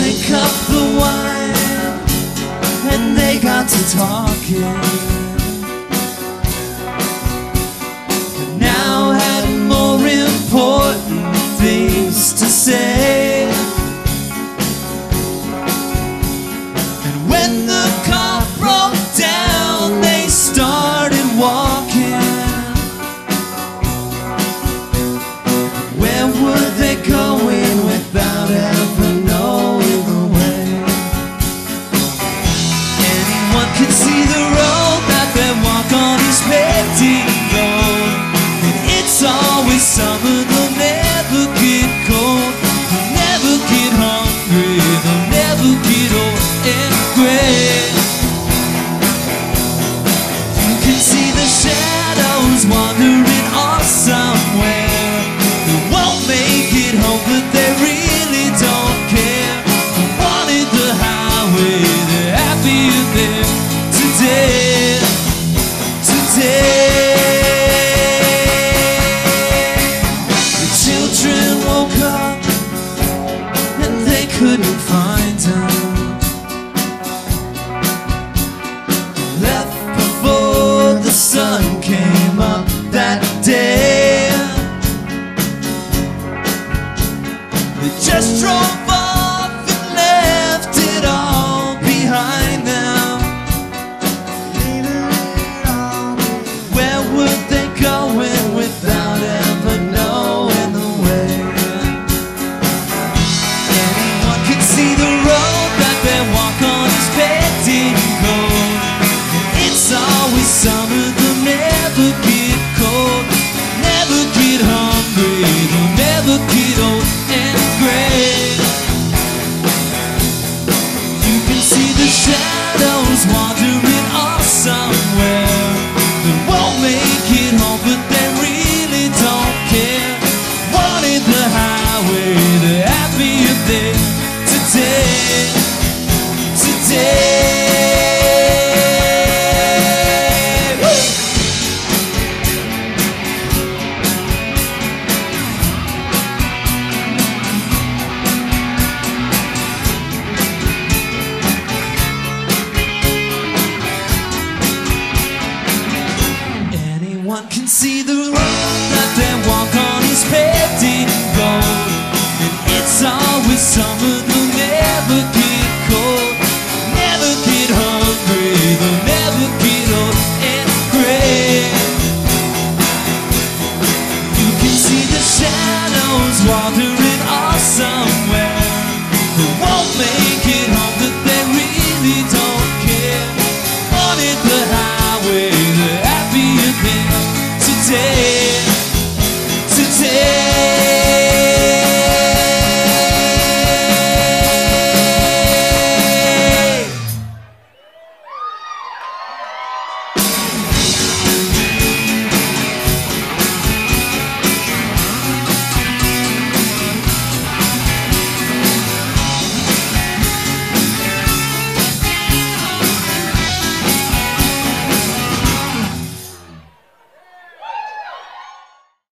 drank up the wine and they got to talking, and now had more important things to say. And when the car broke down, they started walking. Where were they going without ever knowing the way? Anyone can see the road that they walk on is paved in gold. And it's always summer, they'll never get cold, they'll never get hungry, they'll never get old and gray. You can see the shadows wandering off somewhere. They won't make it home, but they really don't care. They wanted the highway, they're happier there today. Today, the children woke up and they couldn't find them. Left before the sun came up that day. They just drove off and left it all behind them. Where were they going without ever knowing the way? Anyone can see the road that they walk on is paved in gold. And it's always summer, they'll never get cold, never get hungry, they'll never get old and gray. You can see the shadows wandering off somewhere. They won't make it home, but they really don't care. Wanted the highway, they're happier there today. Today. Anyone can see the road that they walk on is paved in gold. And it's always summer.